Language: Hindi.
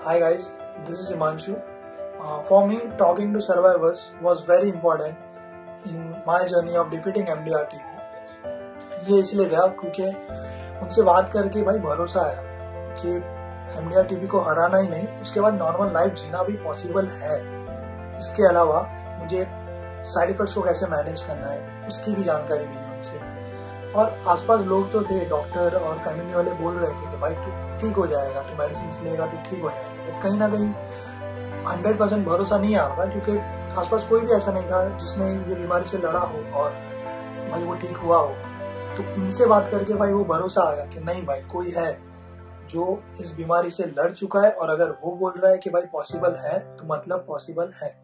Hi guys, this is Himanshu. For me, talking to survivors was very important in my journey of defeating MDR TB. ये इसलिए था क्योंकि उनसे बात करके भाई भरोसा आया कि MDR TB को हराना ही नहीं, उसके बाद नॉर्मल लाइफ जीना भी पॉसिबल है। इसके अलावा मुझे साइड इफेक्ट्स को कैसे मैनेज करना है उसकी भी जानकारी मिली उनसे। और आसपास लोग तो थे, डॉक्टर और फैमिली वाले बोल रहे थे कि भाई तू ठीक हो जाएगा, तू मेडिसिन लेगा तो ठीक हो जाएगा। बट कहीं ना कहीं 100% भरोसा नहीं आ रहा, क्योंकि आसपास कोई भी ऐसा नहीं था जिसने ये बीमारी से लड़ा हो और भाई वो ठीक हुआ हो। तो इनसे बात करके भाई वो भरोसा आ गया कि नहीं भाई, कोई है जो इस बीमारी से लड़ चुका है, और अगर वो बोल रहा है कि भाई पॉसिबल है तो मतलब पॉसिबल है।